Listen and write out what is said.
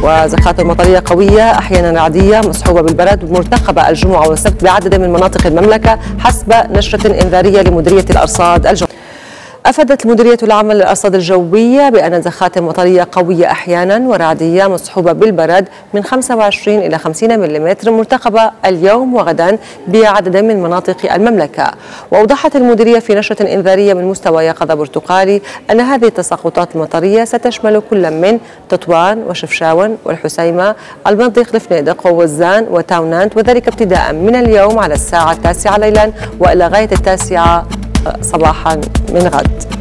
وزخات مطرية قوية أحيانا رعدية مصحوبة بالبرد مرتقبة الجمعة والسبت بعدد من مناطق المملكة حسب نشرة إنذارية لمديرية الأرصاد الجوية. أفادت المديرية العامة للأرصاد الجوية بأن زخات مطرية قوية أحيانا ورعدية مصحوبة بالبرد من 25 إلى 50 ملم مرتقبة اليوم وغدا بعدد من مناطق المملكة. وأوضحت المديرية في نشرة إنذارية من مستوى يقظة برتقالي أن هذه التساقطات المطرية ستشمل كل من تطوان وشفشاون والحسيمة، المنطق الفنيدق ووزان وتاونانت، وذلك ابتداء من اليوم على الساعة 9 ليلا وإلى غاية 9 صباحا من غد.